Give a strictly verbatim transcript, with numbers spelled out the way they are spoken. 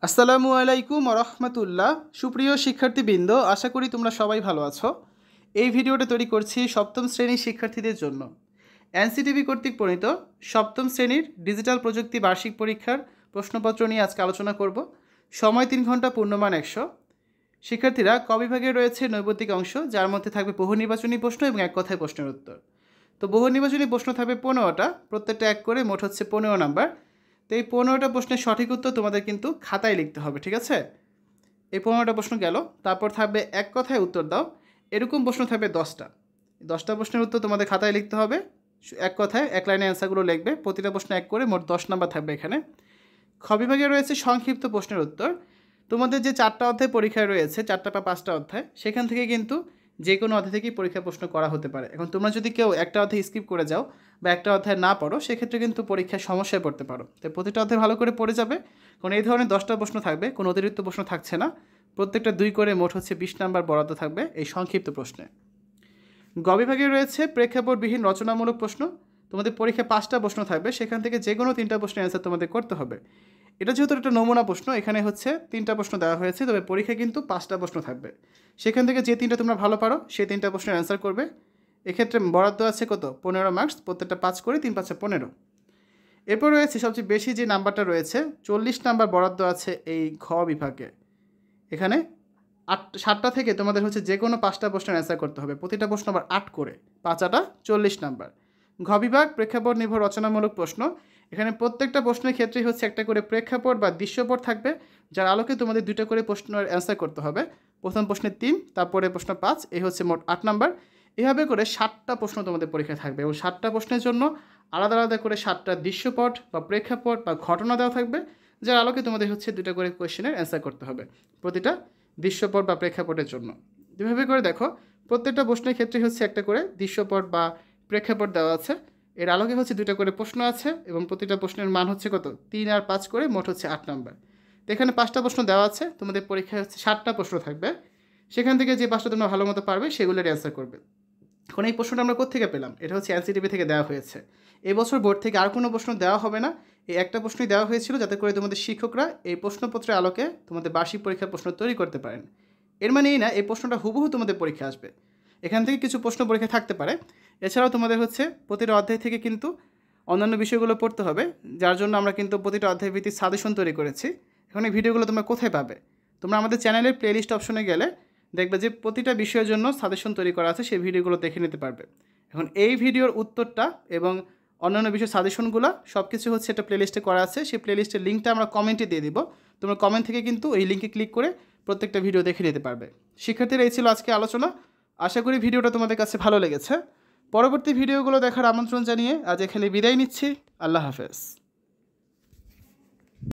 আসসালামু আলাইকুম ওয়া রাহমাতুল্লাহ। সুপ্রিয় শিক্ষার্থীবৃন্দ, আশা করি তোমরা সবাই ভালো আছো। এই ভিডিওটা তৈরি করছি সপ্তম শ্রেণীর শিক্ষার্থীদের জন্য। এনসিটিভি কর্তৃক প্রণীত সপ্তম শ্রেণীর ডিজিটাল প্রযুক্তি বার্ষিক পরীক্ষার প্রশ্নপত্র নিয়ে আজকে আলোচনা করব। সময় তিন ঘন্টা, পূর্ণমান একশো। শিক্ষার্থীরা ক বিভাগে রয়েছে নৈবত্তিক অংশ, যার মধ্যে থাকবে বহু নির্বাচনী প্রশ্ন এবং এক কথায় প্রশ্নের উত্তর। তো বহু নির্বাচনী প্রশ্ন থাকবে পনেরোটা, প্রত্যেকটা এক করে, মোট হচ্ছে পনেরো নাম্বার। তো এই পনেরোটা প্রশ্নের সঠিক উত্তর তোমাদের কিন্তু খাতায় লিখতে হবে, ঠিক আছে? এই পনেরোটা প্রশ্ন গেল। তারপর থাকবে এক কথায় উত্তর দাও, এরকম প্রশ্ন থাকবে দশটা। দশটা প্রশ্নের উত্তর তোমাদের খাতায় লিখতে হবে, এক কথায় এক লাইনে অ্যান্সারগুলো লিখবে। প্রতিটা প্রশ্ন এক করে, মোট দশ নাম্বার থাকবে এখানে। খ বিভাগে রয়েছে সংক্ষিপ্ত প্রশ্নের উত্তর। তোমাদের যে চারটা অধ্যায় পরীক্ষায় রয়েছে, চারটা বা পাঁচটা অধ্যায়, সেখান থেকে কিন্তু যে কোনো অধ্যায় থেকেই পরীক্ষা প্রশ্ন করা হতে পারে। এখন তোমরা যদি কেউ একটা অধ্যায় স্কিপ করে যাও বা একটা অধ্যায় না পড়ো, সেক্ষেত্রে কিন্তু পরীক্ষায় সমস্যায় পড়তে পারো। তাই প্রতিটা অধ্যায় ভালো করে পড়ে যাবে, কারণ এই ধরনের দশটা প্রশ্ন থাকবে, কোনো অতিরিক্ত প্রশ্ন থাকছে না। প্রত্যেকটা দুই করে, মোট হচ্ছে বিশ নাম্বার বরাদ্দ থাকবে এই সংক্ষিপ্ত প্রশ্নে। গ বিভাগে রয়েছে প্রেক্ষাপটবিহীন রচনামূলক প্রশ্ন। তোমাদের পরীক্ষায় পাঁচটা প্রশ্ন থাকবে, সেখান থেকে যে কোনো তিনটা প্রশ্নের অ্যান্সার তোমাদের করতে হবে। এটা যেহেতু একটা নমুনা প্রশ্ন, এখানে হচ্ছে তিনটা প্রশ্ন দেওয়া হয়েছে, তবে পরীক্ষায় কিন্তু পাঁচটা প্রশ্ন থাকবে। সেখান থেকে যে তিনটা তোমরা ভালো পারো, সেই তিনটা প্রশ্নের অ্যান্সার করবে। এক্ষেত্রে বরাদ্দ আছে কত? পনেরো মার্কস, প্রত্যেকটা পাঁচ করে, তিন পাঁচে পনেরো। এরপর রয়েছে সবচেয়ে বেশি যে নাম্বারটা রয়েছে, চল্লিশ নাম্বার বরাদ্দ আছে এই ঘ বিভাগে। এখানে আট সাতটা থেকে তোমাদের হচ্ছে যে কোনো পাঁচটা প্রশ্নের অ্যান্সার করতে হবে, প্রতিটা প্রশ্ন আবার আট করে, পাঁচ আটা চল্লিশ নাম্বার। ঘ বিভাগ প্রেক্ষাপট নির্ভর রচনামূলক প্রশ্ন। এখানে প্রত্যেকটা প্রশ্নের ক্ষেত্রেই হচ্ছে একটা করে প্রেক্ষাপট বা দৃশ্যপট থাকবে, যার আলোকে তোমাদের দুইটা করে প্রশ্নের অ্যান্সার করতে হবে। প্রথম প্রশ্নের তিন, তারপরে প্রশ্ন পাঁচ, এই হচ্ছে মোট আট নাম্বার। এভাবে করে সাতটা প্রশ্ন তোমাদের পরীক্ষায় থাকবে, এবং সাতটা প্রশ্নের জন্য আলাদা আলাদা করে সাতটা দৃশ্যপট বা প্রেক্ষাপট বা ঘটনা দেওয়া থাকবে, যার আলোকে তোমাদের হচ্ছে দুটো করে কোয়েশ্চেনের অ্যান্সার করতে হবে প্রতিটা দৃশ্যপট বা প্রেক্ষাপটের জন্য। যেভাবে করে দেখো, প্রত্যেকটা প্রশ্নের ক্ষেত্রে হচ্ছে একটা করে দৃশ্যপট বা প্রেক্ষাপট দেওয়া আছে, এর আলোকে হচ্ছে দুটো করে প্রশ্ন আছে, এবং প্রতিটা প্রশ্নের মান হচ্ছে কত? তিন আর পাঁচ করে, মোট হচ্ছে আট নাম্বার। তো এখানে পাঁচটা প্রশ্ন দেওয়া আছে, তোমাদের পরীক্ষায় হচ্ছে ষাটটা প্রশ্ন থাকবে। সেখান থেকে যে পাঁচটা তোমরা ভালো মতো পারবে, সেগুলোর অ্যান্সার করবে। এখন এই প্রশ্নটা আমরা কোত্থেকে পেলাম? এটা হচ্ছে এনসিটিভি থেকে দেওয়া হয়েছে। এই বছর বোর্ড থেকে আর কোনো প্রশ্ন দেওয়া হবে না, এই একটা প্রশ্নই দেওয়া হয়েছিল, যাতে করে তোমাদের শিক্ষকরা এই প্রশ্নপত্রের আলোকে তোমাদের বার্ষিক পরীক্ষার প্রশ্ন তৈরি করতে পারেন। এর মানে এই না এই প্রশ্নটা হুবহু তোমাদের পরীক্ষা আসবে, এখান থেকে কিছু প্রশ্ন পরীক্ষা থাকতে পারে। এছাড়াও তোমাদের হচ্ছে প্রতিটা অধ্যায় থেকে কিন্তু অন্যান্য বিষয়গুলো পড়তে হবে, যার জন্য আমরা কিন্তু প্রতিটা অধ্যায় ভিত্তিক সাজেশন তৈরি করেছি। এখন এই ভিডিওগুলো তোমরা কোথায় পাবে? তোমরা আমাদের চ্যানেলের প্লেলিস্ট অপশনে গেলে দেখবে যে প্রতিটা বিষয়ের জন্য সাজেশন তৈরি করা আছে, সেই ভিডিওগুলো দেখে নিতে পারবে। এখন এই ভিডিওর উত্তরটা এবং অন্যান্য বিষয় সাজেশনগুলো সব কিছু হচ্ছে একটা প্লেলিস্টে করা আছে, সেই প্লেলিস্টের লিঙ্কটা আমরা কমেন্টে দিয়ে দিব। তোমরা কমেন্ট থেকে কিন্তু এই লিঙ্কে ক্লিক করে প্রত্যেকটা ভিডিও দেখে নিতে পারবে। শিক্ষার্থীরা, এই ছিল আজকে আলোচনা। আশা করি ভিডিওটা তোমাদের কাছে ভালো লেগেছে। পরবর্তী ভিডিওগুলো দেখার আমন্ত্রণ জানিয়ে আজ এখানে বিদায় নিচ্ছি। আল্লাহ হাফেজ।